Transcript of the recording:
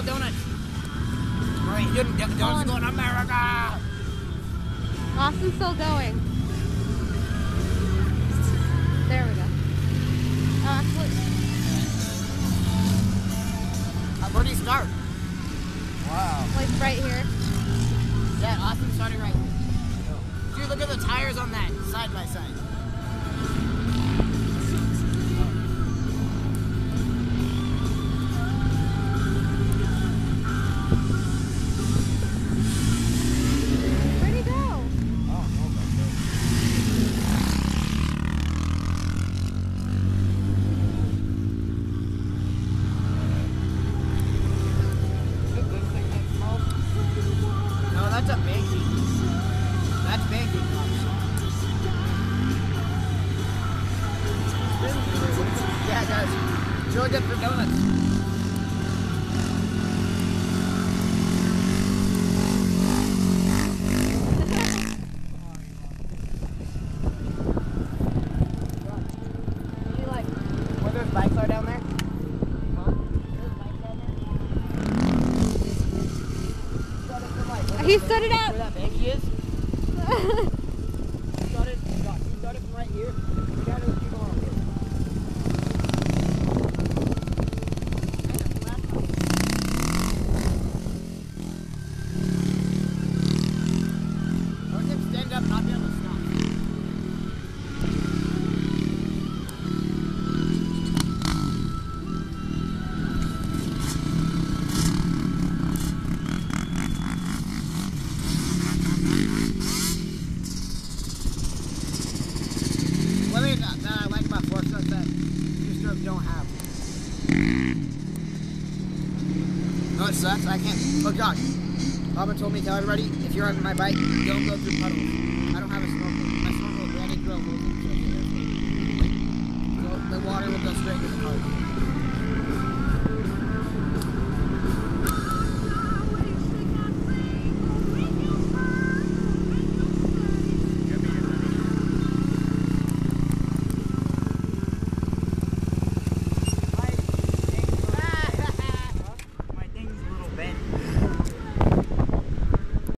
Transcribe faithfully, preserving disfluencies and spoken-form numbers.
cool donuts. Alright, donuts are going to America. Austin's still going. There we go. Oh, actually. Uh, where do you start? Wow. Like right here. Yeah, Austin started right here. Dude, look at the tires on that, side by side. Where'd he go? Oh, no, No, that's a banking. That's banking. Yeah, it does. It's really good for donuts. You like where those bikes are down there? Huh? Those bikes down there? He stood it up. Where that banky is? You started, you started from right here. You gotta keep going here. Or just stand up, not be able to stop. One thing that, that I like about fork trucks that new strokes don't have. No, it sucks. I can't. Oh God. Mama told me to tell everybody if you're on my bike, don't go through puddles.